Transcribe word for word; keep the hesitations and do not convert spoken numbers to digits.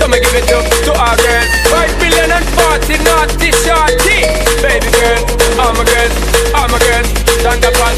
so me give it up to our girls. Five billion and forty naughty shorty. Baby girl, all my girls, all my girls, stand up and